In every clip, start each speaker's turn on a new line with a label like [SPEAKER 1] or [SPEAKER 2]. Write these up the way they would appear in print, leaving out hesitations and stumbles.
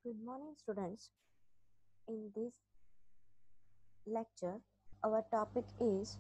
[SPEAKER 1] Good morning, students. In this lecture, our topic is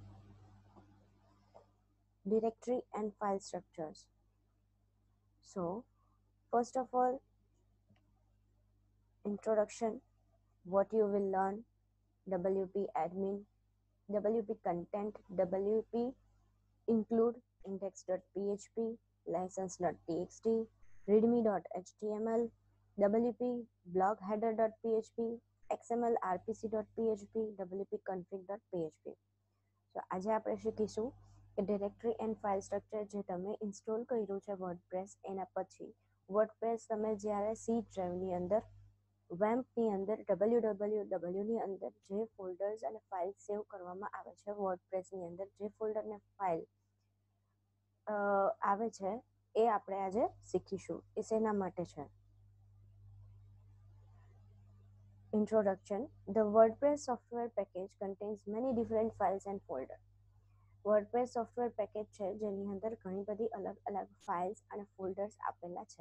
[SPEAKER 1] directory and file structures. So, first of all, introduction, what you will learn, WP admin, WP content, WP include, index.php, license.txt, readme.html, WP blog header.php, XML rpc.php, WP config.php. તો આજે આપણે શીખીશું કે directory and file structure જે તમે install કર્યું છે WordPress એના પછી વર્ડપ્રેસ તમે જ્યારે સી ડ્રાઈવની અંદર વેમ્પની અંદર wwwની અંદર જે ફોલ્ડર્સ અને ફાઇલ સેવ કરવામાં આવે છે વર્ડપ્રેસની અંદર જે ફોલ્ડર ને ફાઇલ આવે છે એ આપણે આજે શીખીશું એ શેના માટે છે. Introduction. The WordPress software package contains many different files and folders. WordPress software package છે જેની અંદર ઘણી બધી અલગ અલગ ફાઇલ્સ અને ફોલ્ડર્સ આપેલા છે.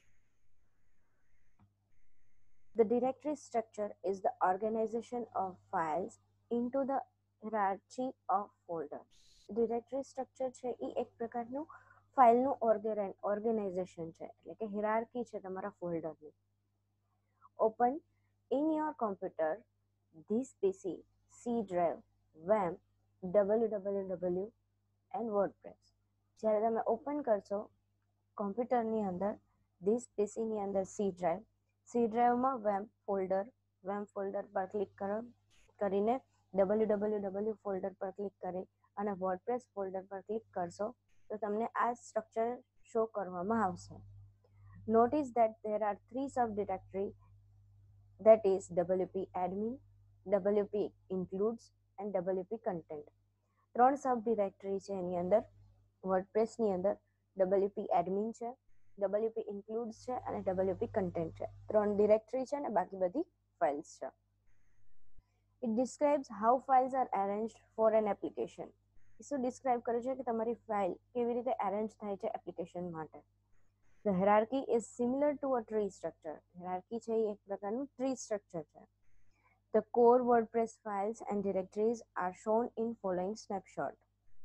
[SPEAKER 1] The directory structure is the organization of files into the hierarchy of folders. Directory structure છે એ એક પ્રકારનું ફાઇલનું ઓર્ગેનાઇઝેશન છે એટલે કે હિરાર્કી છે તમારા ફોલ્ડરની. Open in your computer this PC, C drive, WAMP, www and WordPress. જ્યારે તમે ઓપન કરશો કોમ્પ્યુટરની અંદર this PC ની અંદર C drive, C driveમાં WAMP ફોલ્ડર પર ક્લિક કરીને www ફોલ્ડર પર ક્લિક કરી અને WordPress ફોલ્ડર પર ક્લિક કરશો તો તમને આ સ્ટ્રક્ચર શો કરવામાં આવશે. Notice that there are 3 subdirectories, that is WP admin, WP includes and WP content. 3 sub directory છે એની અંદર વર્ડપ્રેસની અંદર WP admin છે, WP includes છે અને WP content છે. 3 ડિરેક્ટરી છે અને બાકી બધી ફાઇલ્સ છે. It describes how files are arranged for an application. શું ડિસ્ક્રાઇબ કરે છે કે તમારી ફાઇલ કેવી રીતે અરેન્જ થાય છે એપ્લિકેશન માટે. The hierarchy is similar to a tree structure. Hierarchy છે એ એક પ્રકારનું ટ્રી સ્ટ્રક્ચર છે. The core WordPress files and directories are shown in following snapshot.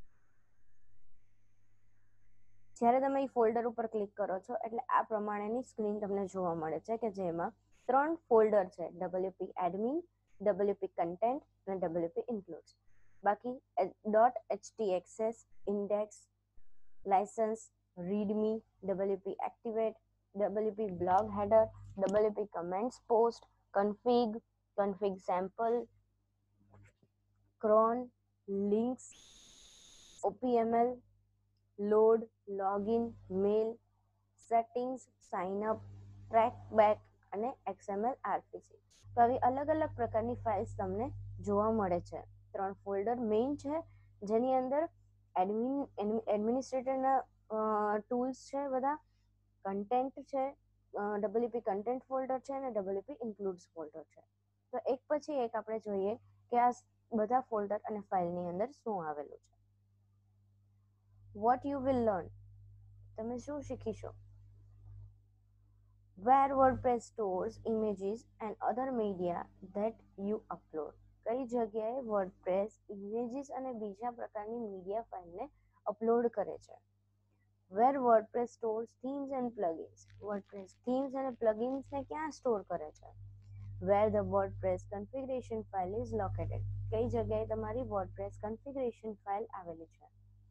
[SPEAKER 1] જ્યારે તમે એ ફોલ્ડર ઉપર ક્લિક કરો છો એટલે આ પ્રમાણેની સ્ક્રીન તમને જોવા મળે છે કે જેમાં 3 ફોલ્ડર છે WP admin, WP content અને WP includes. બાકી .htaccess, index, license, readme, WP activate, WP blog header, WP comments post, config sample, cron, links, opml, load, login, mail, settings, sign up, trackback અને XML rpc. તો આવી અલગ અલગ પ્રકારની files તમને જોવા મળે છે. 3 ફોલ્ડર મેઇન છે જેની અંદર એડમિનિસ્ટ્રેટરના ટૂલ્સ છે, બધા કન્ટેન્ટ છે, WP કન્ટેન્ટ ફોલ્ડર છે અને WP ઇન્ક્લુડ્સ ફોલ્ડર છે. તો એક પછી એક આપણે જોઈએ કે આ બધા ફોલ્ડર અને ફાઇલની અંદર શું આવેલું છે. What you will learn. તમે શું શીખીશો? Where WordPress stores images and other media that you upload. કઈ જગ્યાએ વર્ડપ્રેસ ઇમેજીસ અને બીજા પ્રકારની મીડિયા ફાઇલને અપલોડ કરે છે. Where WordPress stores themes and plugins. WordPress themes અને પ્લગિન્સને ક્યાં સ્ટોર કરે છે. Where the WordPress configuration file is located. કઈ જગ્યાએ તમારી WordPress configuration file આવેલી છે.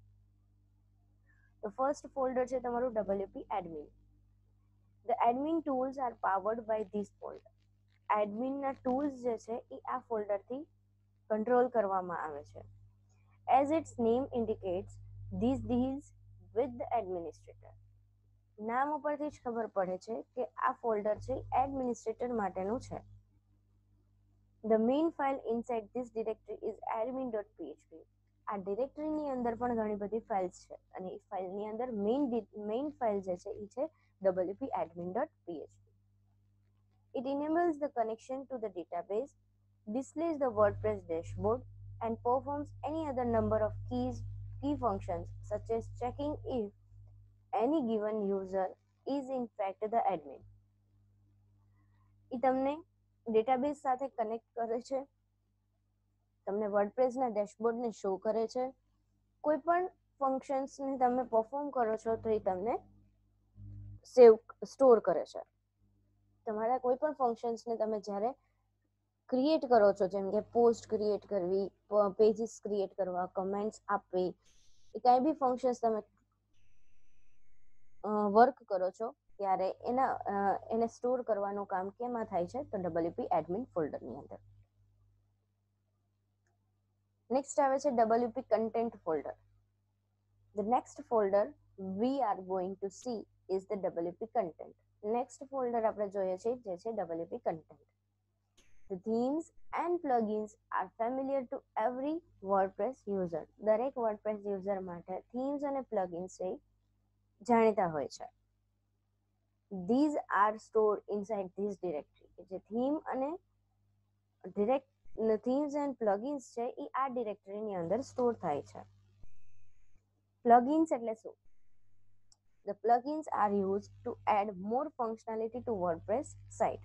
[SPEAKER 1] The first folder છે તમારું WP admin. The admin tools are powered by this folder. એડમિનના ટૂલ્સ જે છે એ આ ફોલ્ડરથી કંટ્રોલ કરવામાં આવે છે. As its name indicates, this deals with the administrator. નામ ઉપરથી જ ખબર પડે છે કે આ ફોલ્ડર છે એડમિનિસ્ટ્રેટર માટેનું છે. The main file inside this directory is admin.php. આ ડિરેક્ટરીની અંદર પણ ઘણી બધી ફાઇલ્સ છે અને એ ફાઇલની અંદર મેઇન ફાઇલ જે છે એ છે WP admin.php. It enables the connection to the database, displays the WordPress dashboard, and performs any other number of key functions such as checking if any given user is in fact the admin. એ તમને database સાથે connect કરે છે, તમને વર્ડપ્રેસના ડેશબોર્ડને show કરે છે, કોઈ પણ ફંક્શન્સને તમે પરફોર્મ કરો છો તો એ તમને સ્ટોર કરે છે. તમારા કોઈ પણ ફંક્શન્સને તમે જ્યારે ક્રિએટ કરો છો, જેમ કે પોસ્ટ ક્રિએટ કરવી, પેજીસ ક્રિએટ કરવા, કમેન્ટ્સ આપવી, એ કાંઈ બી ફંક્શન્સ તમે વર્ક કરો છો ત્યારે એને સ્ટોર કરવાનું કામ કેમાં થાય છે? તો WP એડમિન ફોલ્ડરની અંદર. નેક્સ્ટ આવે છે WP content folder. The next folder we are going to see is the WP content. Next folder આપણે જોઈએ છીએ જે છે WP content. The themes and plugins are familiar to every WordPress user. દરેક WordPress user માટે themes અને plugins છે જાણીતા હોય છે. These are stored inside this directory. જે theme અને themes and plugins છે એ આ ડિરેક્ટરીની અંદર સ્ટોર થાય છે. Plugins એટલે શું? The plugins are used to add more functionality to WordPress site.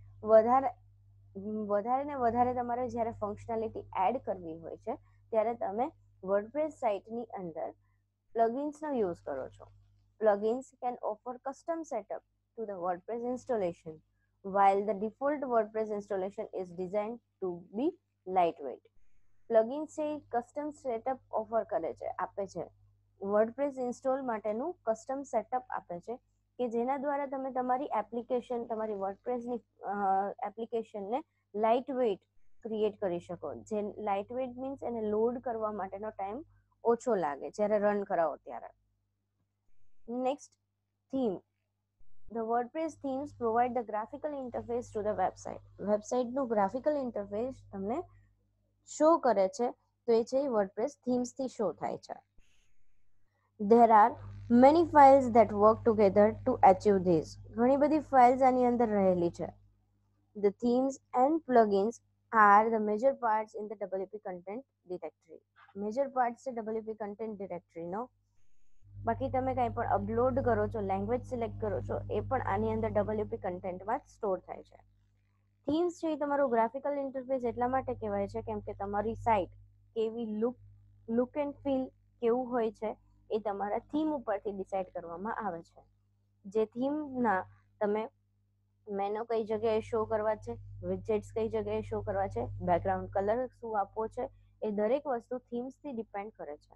[SPEAKER 1] વધારે ને વધારે તમારે જ્યારે ફંક્શનાલિટી એડ કરવી હોય છે ત્યારે તમે વર્ડપ્રેસ સાઇટની અંદર પ્લગિન્સનો યુઝ કરો છો. Plugins can offer custom setup to the WordPress installation, while the default WordPress installation is designed to be lightweight. Plugins છે કસ્ટમ સેટઅપ ઓફર કરે છે, આપે છે. વર્ડપ્રેસ ઇન્સ્ટોલ માટેનું કસ્ટમ સેટઅપ આપે છે કે જેના દ્વારા તમે તમારી એપ્લિકેશન, તમારી વર્ડપ્રેસની એપ્લિકેશનને લાઇટ વેઇટ ક્રિએટ કરી શકો. જે લાઇટ વેઇટ મીન્સ એને લોડ કરવા માટેનો ટાઈમ ઓછો લાગે જ્યારે રન કરાવો ત્યારે. Next, theme. The WordPress themes provide the graphical interface to the website. વેબસાઇટનું ગ્રાફિકલ ઇન્ટરફેસ તમને શો કરે છે તો એ છે વર્ડપ્રેસ થીમ્સથી શો થાય છે. There are many files that work together to achieve this. ઘણી બધી ફાઇલ્સ આની અંદર રહેલી છે. The themes and plugins are the major parts in the WP content directory. Major part છે WP content directory નો. બાકી તમે કંઈ પણ અપલોડ કરો છો, લેંગ્વેજ સિલેક્ટ કરો છો, એ પણ આની અંદર WP કન્ટેન્ટમાં સ્ટોર થાય છે. થીમ્સ છે એ તમારું ગ્રાફિકલ ઇન્ટરફેસ એટલા માટે કહેવાય છે કેમ કે તમારી સાઇટ કેવી લુક એન્ડ ફીલ કેવું હોય છે એ તમારા થીમ ઉપરથી ડિસાઇડ કરવામાં આવે છે. જે થીમના તમે મેનુ કઈ જગ્યાએ શો કરવા છે, વિજેટ્સ કઈ જગ્યાએ શો કરવા છે, બેકગ્રાઉન્ડ કલર શું આપવો છે, એ દરેક વસ્તુ થીમ્સથી ડિપેન્ડ કરે છે.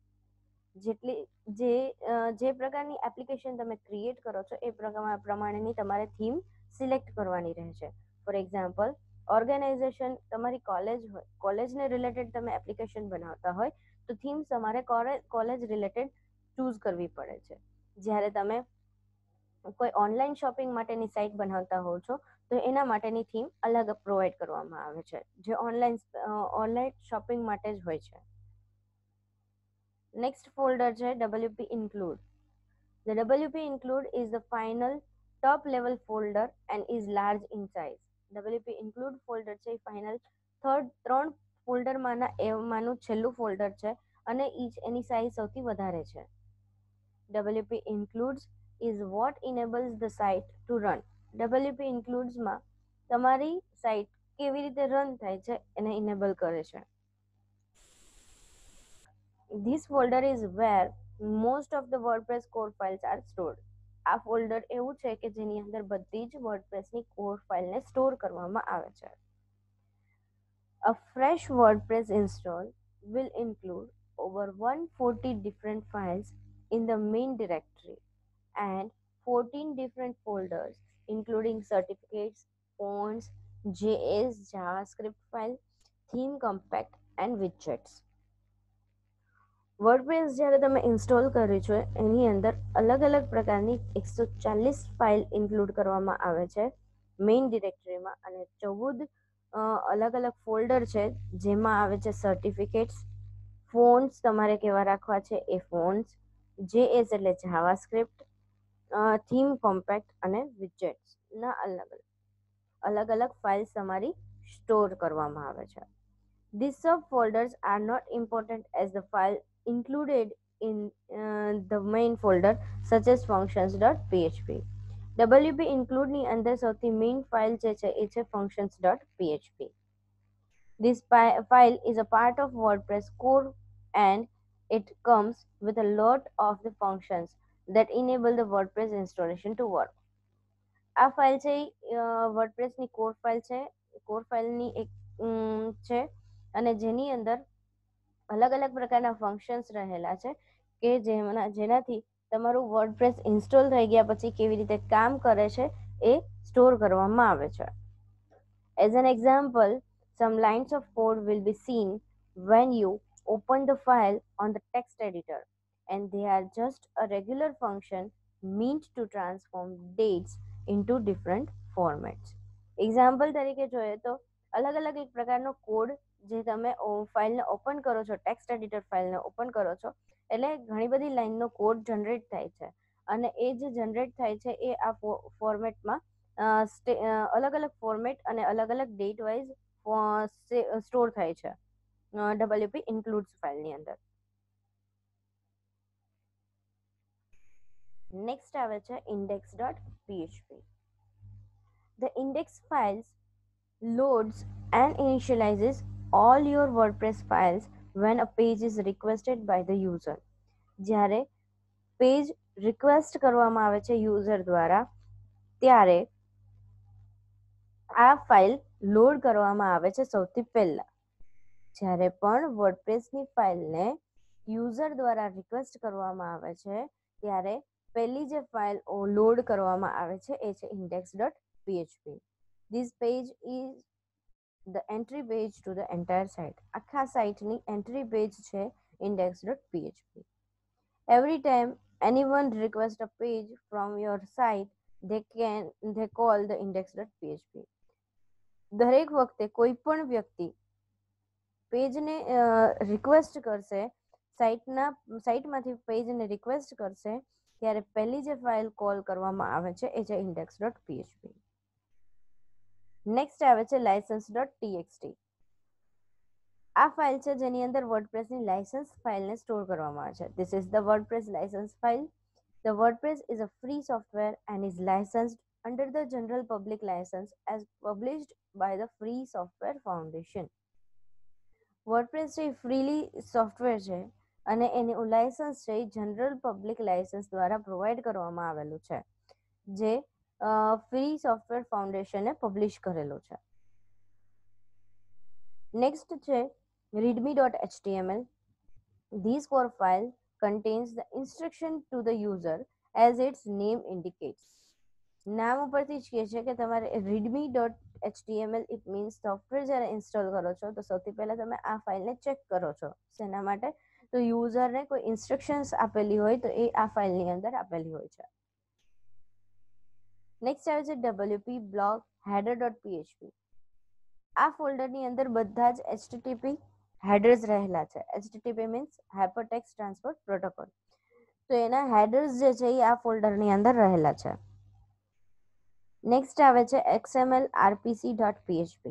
[SPEAKER 1] જે પ્રકારની એપ્લિકેશન તમે ક્રિએટ કરો છો એ પ્રમાણેની તમારે થીમ સિલેક્ટ કરવાની રહે છે. ફોર એક્ઝામ્પલ, ઓર્ગેનાઇઝેશન તમારી કોલેજ હોય, કોલેજને રિલેટેડ તમે એપ્લિકેશન બનાવતા હોય તો થીમ તમારે કોલેજ રિલેટેડ ચૂઝ કરવી પડે છે. જ્યારે તમે કોઈ ઓનલાઈન શોપિંગ માટેની સાઇટ બનાવતા હોવ છો તો એના માટેની થીમ અલગ પ્રોવાઈડ કરવામાં આવે છે જે ઓનલાઈન શોપિંગ માટે જ હોય છે. નેક્સ્ટ ફોલ્ડર છે WP include. The WP include is the final top level folder and is large in size. WP include ફોલ્ડર છે એ ફાઇનલ 3 ફોલ્ડરમાંના એમાંનું છેલ્લું ફોલ્ડર છે અને એની સાઇઝ સૌથી વધારે છે. WP includes is what enables the site to run. WP includesમાં તમારી સાઇટ કેવી રીતે રન થાય છે એને ઇનેબલ કરે છે. This folder is where most of the WordPress core files are stored. આ ફોલ્ડર એવું છે કે જેની અંદર બધી જ વર્ડપ્રેસની કોર ફાઇલને સ્ટોર કરવામાં આવે છે. A fresh WordPress install will include over 140 different files in the main directory and 14 different folders including certificates, fonts, JS, JavaScript file, theme compact and widgets. WordPress જ્યારે તમે ઇન્સ્ટોલ કર્યું છે એની અંદર અલગ અલગ પ્રકારની 140 ફાઇલ ઇન્ક્લુડ કરવામાં આવે છે મેઇન ડિરેક્ટરીમાં અને 14 અલગ અલગ ફોલ્ડર છે જેમાં આવે છે સર્ટિફિકેટ્સ, ફોન્ટ્સ તમારે કેવા રાખવા છે એ ફોન્ટ્સ, JS એટલે જાવાસ્ક્રિપ્ટ, થીમ કોમ્પેક્ટ અને વિજેટ્સના અલગ અલગ ફાઇલ્સ તમારી સ્ટોર કરવામાં આવે છે. These subfolders are not important as the file included in the main folder such as functions.php. WP include ની અંદર સૌથી મેઇન ફાઇલ જે છે એ છે functions.php. This file is a part of WordPress core and it comes with a lot of the functions that enable the WordPress installation to work. આ file છે વર્ડપ્રેસની core file છે. કોર ફાઇલની એક છે અને જેની અંદર અલગ અલગ પ્રકારના ફંક્શન્સ રહેલા છે કે જેનાથી તમારું વર્ડપ્રેસ ઇન્સ્ટોલ થઈ ગયા પછી કેવી રીતે કામ કરે છે એ સ્ટોર કરવામાં આવે છે. As an example, some lines of code will be seen when you open the file on the text editor, and they are just a regular function meant to transform dates into different formats. Example તરીકે જોઈએ તો અલગ અલગ એક પ્રકારનો code જે તમે ફાઇલને ઓપન કરો છો, ટેક્સ્ટ એડિટર ફાઇલને ઓપન કરો છો એટલે ઘણી બધી લાઇનનો કોડ જનરેટ થાય છે અને એ જે જનરેટ થાય છે એ આ ફોર્મેટમાં અલગ અલગ ફોર્મેટ અને અલગ અલગ ડેટ વાઇઝ સ્ટોર થાય છે WP ઇન્ક્લુડ્સ ફાઇલની અંદર. નેક્સ્ટ આવે છે index.php. The index files loads and initializes all your WordPress files when a page is requested by the user. જ્યારે પેજ રિક્વેસ્ટ કરવામાં આવે છે યુઝર દ્વારા ત્યારે આ ફાઇલ લોડ કરવામાં આવે છે સૌથી પહેલા. જ્યારે પણ વર્ડપ્રેસની ફાઇલને યુઝર દ્વારા રિક્વેસ્ટ કરવામાં આવે છે ત્યારે પહેલી જે ફાઇલ લોડ કરવામાં આવે છે એ છે index.php. This page is the entry page to the entire site. આખા સાઇટની એન્ટ્રી પેજ છે index.php. Every time anyone requests a page from your site, they call the index.php. દરેક વખતે કોઈ પણ વ્યક્તિ પેજને રિક્વેસ્ટ કરશે, સાઇટમાંથી પેજને રિક્વેસ્ટ કરશે ત્યારે પહેલી જે ફાઇલ કોલ કરવામાં આવે છે એ છે index.php. નેક્સ્ટ આવે છે license.txt. આ ફાઇલ છે જેની અંદર વર્ડપ્રેસની લાયસન્સ ફાઇલને સ્ટોર કરવામાં આવે છે. This is the WordPress license file. The WordPress is a free software and is licensed under the general public license as published by the Free Software Foundation. WordPress છે freely software છે અને એનું licence છે general public licence દ્વારા provide કરવામાં આવેલું છે જે ફ્રી સોફ્ટવેર ફાઉન્ડેશને પબ્લિશ કરેલું છે. નેક્સ્ટ છે readme.html. This core file contains the instruction to the user as its name indicates. નામ ઉપરથી જ કહે છે કે તમારે readme.html ઇટ મીન્સ સોફ્ટવેર જ્યારે ઇન્સ્ટોલ કરો છો તો સૌથી પહેલાં તમે આ ફાઇલને ચેક કરો છો. શેના માટે? તો યુઝરને કોઈ ઇન્સ્ટ્રક્શન્સ આપેલી હોય તો એ આ ફાઇલની અંદર આપેલી હોય છે. નેક્સ્ટ આવે છે wp blog header.php. આ ફોલ્ડરની અંદર બધા જ HTTP હેડર્સ રહેલા છે. HTTP means hypertext transport protocol. તો એના હેડર્સ જે છે એ આ ફોલ્ડરની અંદર રહેલા છે. નેક્સ્ટ આવે છે xml.rpc.php.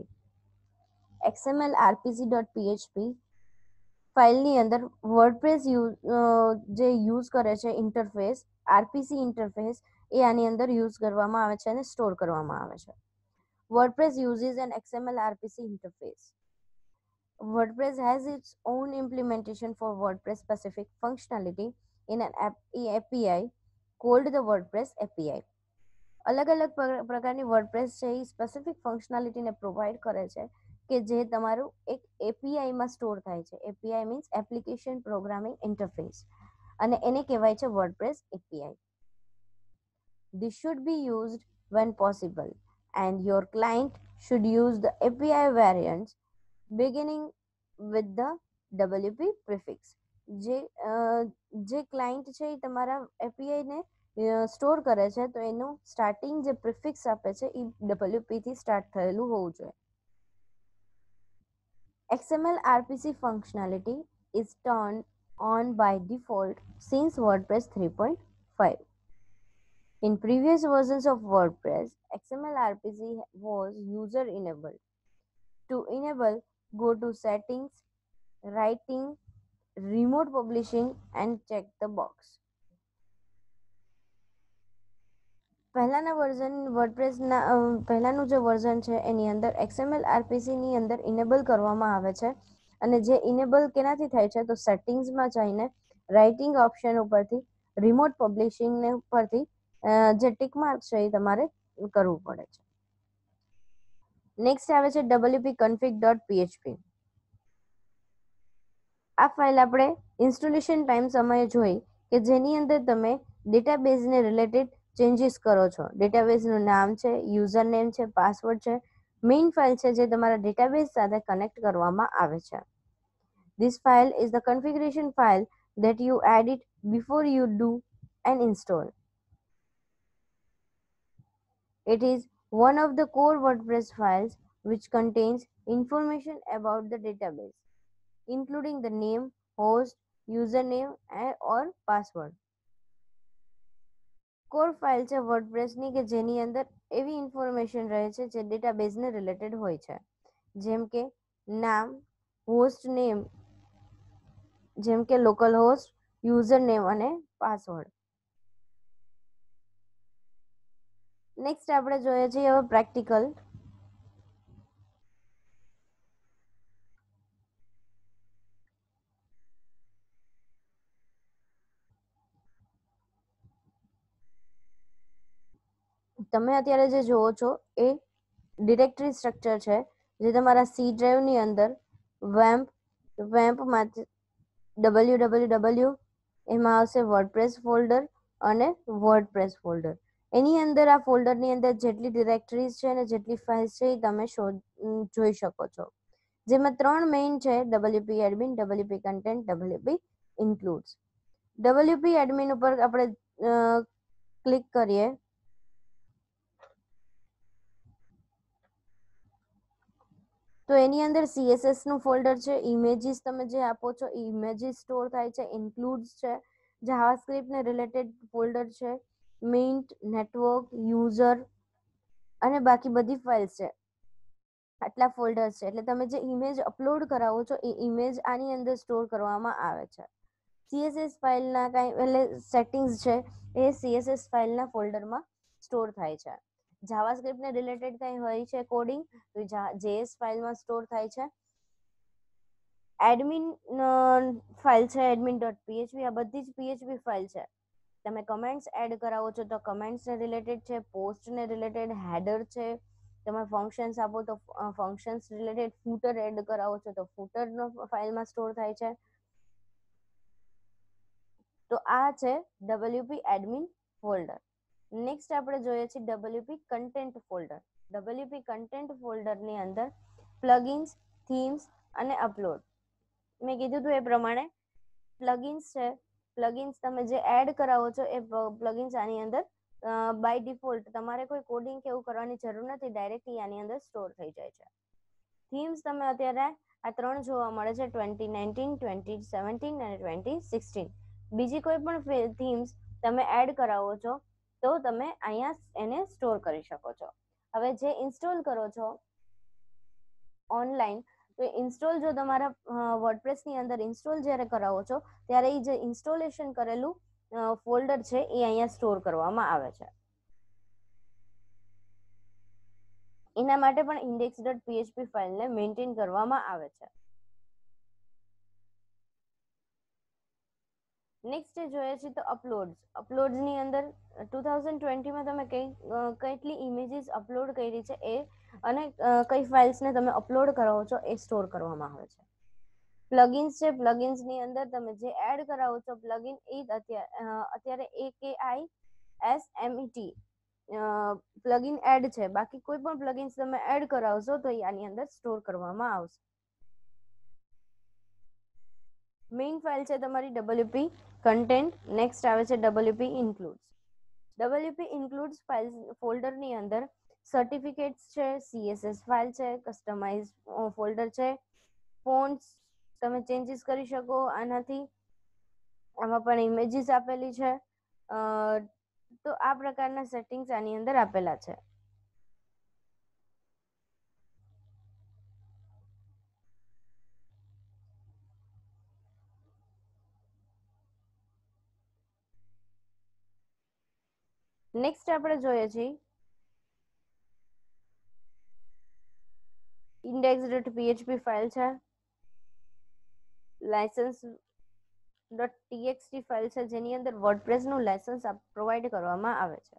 [SPEAKER 1] xml.rpc.php ફાઇલની અંદર વર્ડપ્રેસ જે યુઝ કરે છે ઇન્ટરફેસ, આરપીસી ઇન્ટરફેસ એ આની અંદર યુઝ કરવામાં આવે છે અને સ્ટોર કરવામાં આવે છે. WordPress uses an XML RPC interface. WordPress has its own implementation for WordPress specific functionality in an API called the WordPress API. અલગ અલગ પ્રકારની વર્ડપ્રેસ છે એ સ્પેસિફિક ફંક્શનાલિટીને પ્રોવાઈડ કરે છે કે જે તમારું એક એપીઆઈમાં સ્ટોર થાય છે. API means application programming interface અને એને કહેવાય છે WordPress API. This should be used when possible and your client should use the API variants beginning with the WP prefix. જે ક્લાયન્ટ છે એ તમારા એપીઆઈને સ્ટોર કરે છે તો એનું સ્ટાર્ટિંગ જે પ્રિફિક્સ આપે છે એ WP થી સ્ટાર્ટ થયેલું હોવું જોઈએ. XML RPC functionality is turned on by default since WordPress 3.5. In previous versions of WordPress, XML RPC was user enabled. To enable, go to Settings, Writing, Remote Publishing and check the box. પહેલાના version વર્ડપ્રેસના પહેલાનું જે version છે એની અંદર XML RPC ની અંદર enable કરવામાં આવે છે, અને જે ઇનેબલ કેનાથી થાય છે તો સેટિંગ્સમાં જઈને રાઇટિંગ ઓપ્શન ઉપરથી રિમોટ પબ્લિશિંગ ને ઉપરથી જે ટિક માર્ક છે એ તમારે કરવું પડે છે. નેક્સ્ટ આવે છે wp-config.php. આ ફાઇલ આપણે ઇન્સ્ટોલેશન ટાઈમ સમયે જોઈ કે જેની અંદર તમે ડેટાબેઝને રિલેટેડ ચેન્જીસ કરો છો. ડેટાબેઝનું નામ છે, યુઝર નેમ છે, પાસવર્ડ છે, મેઇન ફાઇલ છે જે તમારા ડેટાબેઝ સાથે કનેક્ટ કરવામાં આવે છે. This file is the configuration file that you edit before you do an install. It is one of the core WordPress files which contains information about the database, including the name, host, username or password. Core file છે વર્ડપ્રેસની કે જેની અંદર એવી information રહે છે જે ડેટાબેઝને રિલેટેડ હોય છે, જેમ કે નામ, હોસ્ટ નેમ, જેમ કે લોકલ હોસ્ટ, યુઝર નેમ અને પાસવર્ડ. નેક્સ્ટ આપણે જોઈએ છીએ હવે પ્રેક્ટિકલ. તમે અત્યારે જે જોવો છો એ ડિરેક્ટરી સ્ટ્રક્ચર છે જે તમારા સી ડ્રાઈવની અંદર વેમ્પમાંથી www એમાં આવશે વર્ડપ્રેસ ફોલ્ડર અને વર્ડપ્રેસ ફોલ્ડર. એની અંદર આ ફોલ્ડરની અંદર જેટલી ડિરેક્ટરીઝ છે અને જેટલી ફાઇલ્સ છે એ તમે જોઈ શકો છો, જેમાં 3 મેઇન છે: wp admin, wp content, wp includes. wp admin ઉપર આપણે ક્લિક કરીએ તો એની અંદર CSS નું ફોલ્ડર છે, ઇમેજીસ તમે જે આપો છો એ ઇમેજીસ સ્ટોર થાય છે, ઇન્ક્લુડ્સ છે, જાવાસ્ક્રિપ્ટ ને રિલેટેડ ફોલ્ડર છે, મિન્ટ, નેટવર્ક, યુઝર અને બાકી બધી ફાઇલ્સ છે. આટલા ફોલ્ડર્સ છે, એટલે તમે જે ઇમેજ અપલોડ કરાવો છો એ ઇમેજ આની અંદર સ્ટોર કરવામાં આવે છે. CSS ફાઇલના કાંઈ એટલે સેટિંગ્સ છે એ CSS ફાઇલના ફોલ્ડરમાં સ્ટોર થાય છે. જાવાસ્ક્રિપ્ટને રિલેટેડ કંઈ હોય છે કોડિંગ તો JS ફાઇલમાં સ્ટોર થાય છે. એડમિન ફાઇલ છે admin.php, આ બધી જ PHP ફાઇલ છે. તમે કમેન્ટ્સ એડ કરાવો છો તો કમેન્ટ્સને રિલેટેડ છે, પોસ્ટને રિલેટેડ, હેડર છે, તમે ફંક્શન્સ આપો તો ફંક્શન્સ રિલેટેડ, ફૂટર એડ કરાવો છો તો ફૂટરનો ફાઇલમાં સ્ટોર થાય છે. તો આ છે WP એડમિન ફોલ્ડર. નેક્સ્ટ આપણે જોઈએ છીએ WP content folder. WP content ફોલ્ડરની અંદર પ્લગઇન્સ, થીમ્સ અને અપલોડ. મેં કીધું હતું એ પ્રમાણે પ્લગઇન્સ છે, પ્લગઇન્સ તમે જે એડ કરાવો છો એ પ્લગઇન્સ આની અંદર બાય ડિફોલ્ટ તમારે કોઈ કોડિંગ કે એવું કરવાની જરૂર નથી, ડાયરેક્ટલી આની અંદર સ્ટોર થઈ જાય છે. થીમ્સ તમે અત્યારે આ 3 જોવા મળે છે 2019, 2017 અને 2016. બીજી કોઈ પણ થીમ્સ તમે એડ કરાવો છો તો તમે અહીંયા એને સ્ટોર કરી શકો છો. હવે જે ઇન્સ્ટોલ કરો છો ઓનલાઈન, તો ઇન્સ્ટોલ જો તમારા વર્ડપ્રેસની અંદર ઇન્સ્ટોલ જ્યારે કરાવો છો ત્યારે એ જે ઇન્સ્ટોલેશન કરેલું ફોલ્ડર છે એ અહીંયા સ્ટોર કરવામાં આવે છે. એના માટે પણ index.php ફાઇલને મેન્ટેન કરવામાં આવે છે. નેક્સ્ટ જોઈએ છે તો અપલોડ્સ. અપલોડ્સની અંદર 2020માં તમે કેટલી ઇમેજીસ અપલોડ કરી છે એ અને કઈ ફાઇલ્સને તમે અપલોડ કરાવો છો એ સ્ટોર કરવામાં આવે છે. પ્લગઇન્સ છે, પ્લગઇન્સની અંદર તમે જે એડ કરાવો છો પ્લગઇન એ અત્યારે AKI SMET પ્લગઇન એડ છે, બાકી કોઈ પણ પ્લગઇન્સ તમે એડ કરાવશો તો એ આની અંદર સ્ટોર કરવામાં આવશે. મેઇન ફાઇલ છે તમારી WP કન્ટેન્ટ. નેક્સ્ટ આવે છે WP includes. WP includes file ફોલ્ડરની અંદર સર્ટિફિકેટ્સ છે, CSS ફાઇલ છે, કસ્ટમાઇઝ ફોલ્ડર છે, ફોન્ટ્સ તમે ચેન્જીસ કરી શકો આનાથી. આમાં પણ ઇમેજીસ આપેલી છે. તો આ પ્રકારના સેટિંગ્સ આની અંદર આપેલા છે. નેક્સ્ટ આપણે જોઈએ છીએ index.php ફાઇલ છે, license.txt ફાઇલ છે, જેની અંદર વર્ડપ્રેસ નું લાયસન્સ પ્રોવાઈડ કરવામાં આવે છે.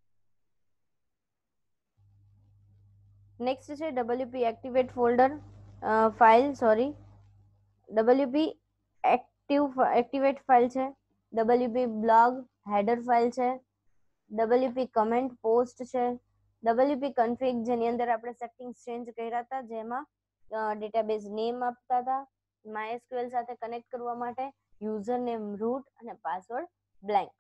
[SPEAKER 1] નેક્સ્ટ છે wp activate folder file, wp activate file છે, wp બ્લોગ હેડર ફાઇલ છે, wp કમેન્ટ પોસ્ટ છે, wp config જેની અંદર આપણે સેટિંગ્સ ચેન્જ કર્યા હતા, જેમાં ડેટાબેઝ નેમ આપતા હતા, MySQL સાથે કનેક્ટ કરવા માટે યુઝર નેમ રૂટ અને પાસવર્ડ બ્લેન્ક.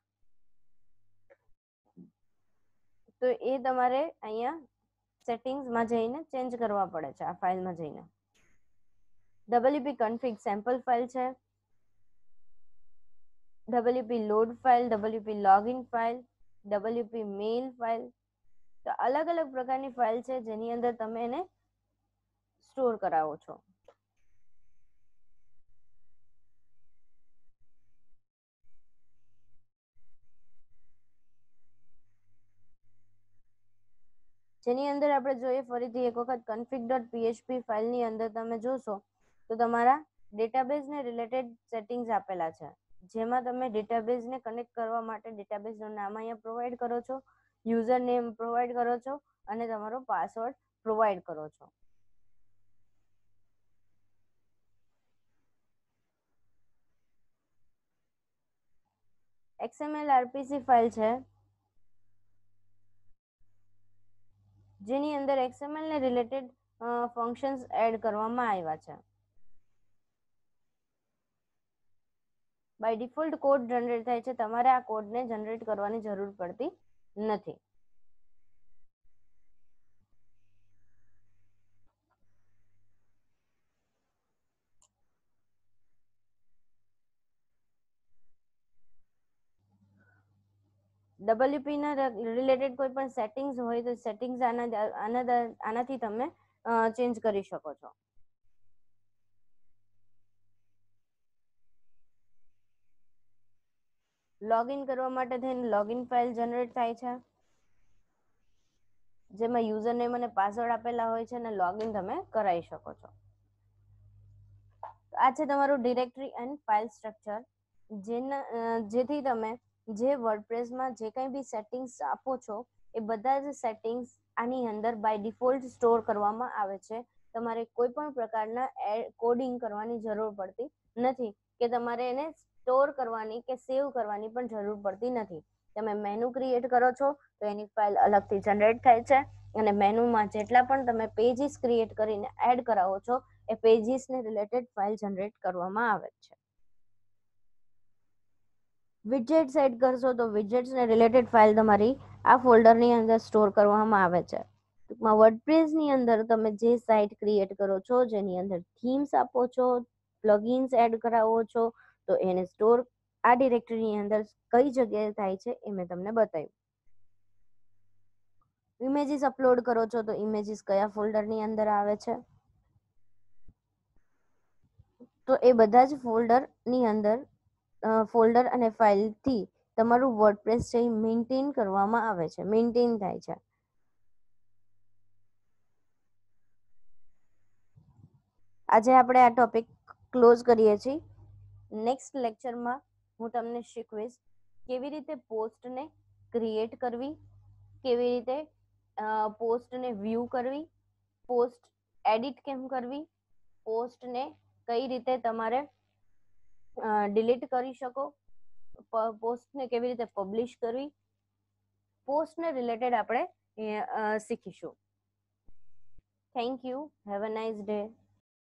[SPEAKER 1] તો એ તમારે અહીંયા સેટિંગ્સમાં જઈને ચેન્જ કરવા પડે છે આ ફાઇલમાં જઈને. wp config સેમ્પલ ફાઇલ છે, wp load file, wp login file, wp mail file. તો અલગ અલગ પ્રકારની ફાઇલ છે જેની અંદર તમે એને સ્ટોર કરાવો છો. જેની અંદર આપણે જોઈએ ફરીથી એક વખત config.php ફાઇલની અંદર તમે જોશો તો તમારા ડેટાબેઝને રિલેટેડ સેટિંગ્સ આપેલા છે, જેમાં તમે ડેટાબેઝને કનેક્ટ કરવા માટે ડેટાબેઝનું નામ અહીંયા પ્રોવાઈડ કરો છો, યુઝર નેમ પ્રોવાઈડ કરો છો અને તમારો પાસવર્ડ પ્રોવાઈડ કરો છો. XML RPC ફાઇલ છે, જેની અંદર XML ને રિલેટેડ ફંક્શન્સ એડ કરવામાં આવ્યા છે. બાય ડિફોલ્ટ કોડ જનરેટ થાય છે, તમારે આ કોડને જનરેટ કરવાની જરૂર પડતી નથી. WP ના રિલેટેડ કોઈ પણ સેટિંગ્સ હોય તો સેટિંગ્સ આનાથી તમે ચેન્જ કરી શકો છો. લોગિન કરવા માટે થઈને લોગિન ફાઇલ જનરેટ થાય છે, જેમાં યુઝર નેમ અને પાસવર્ડ આપેલા હોય છે અને લોગિન તમે કરાવી શકો છો. આ છે તમારું ડિરેક્ટરી એન્ડ ફાઇલ સ્ટ્રક્ચર, જેથી તમે જે વર્ડપ્રેસમાં જે કંઈ બી સેટિંગ્સ આપો છો એ બધા જ સેટિંગ્સ આની અંદર બાય ડિફોલ્ટ સ્ટોર કરવામાં આવે છે. તમારે કોઈ પણ પ્રકારના કોડિંગ કરવાની જરૂર પડતી નથી કે તમારે એને સ્ટોર કરવાની કે સેવ કરવાની પણ જરૂર પડતી નથી. તમે મેનુ ક્રિએટ કરો છો તો એની ફાઇલ અલગથી જનરેટ થાય છે અને મેનુમાં જેટલા પણ તમે પેજીસ ક્રિએટ કરીને એડ કરાવો છો એ પેજીસને રિલેટેડ ફાઇલ જનરેટ કરવામાં આવે છે. વિડજેટ્સ એડ કરશો તો વિડજેટ્સને રિલેટેડ ફાઇલ તમારી આ ફોલ્ડરની અંદર સ્ટોર કરવામાં આવે છે. ટૂંકમાં વર્ડપ્રેસની અંદર તમે જે સાઇટ ક્રિએટ કરો છો, જેની અંદર થીમ્સ આપો છો, પ્લગઇન્સ એડ કરાવો છો, તો એને સ્ટોર આ ડિરેક્ટરીની અંદર કઈ જગ્યાએ થાય છે એ મેં તમને બતાવ્યું. ઇમેજીસ અપલોડ કરો છો તો ઇમેજીસ કયા ફોલ્ડરની અંદર આવે છે, તો એ બધા જ ફોલ્ડરની અંદર ફોલ્ડર અને ફાઇલથી તમારું વર્ડપ્રેસ છે મેન્ટેન કરવામાં આવે છે, મેન્ટેન થાય છે. આજે આપણે આ ટોપિક ક્લોઝ કરીએ છીએ. નેક્સ્ટ લેક્ચરમાં હું તમને શીખવીશ કેવી રીતે પોસ્ટને ક્રિએટ કરવી, કેવી રીતે પોસ્ટને વ્યૂ કરવી, પોસ્ટ એડિટ કેમ કરવી, પોસ્ટને કઈ રીતે તમારે ડિલીટ કરી શકો, પોસ્ટને કેવી રીતે પબ્લિશ કરવી, પોસ્ટને રિલેટેડ આપણે શીખીશું. Thank you. Have a nice day.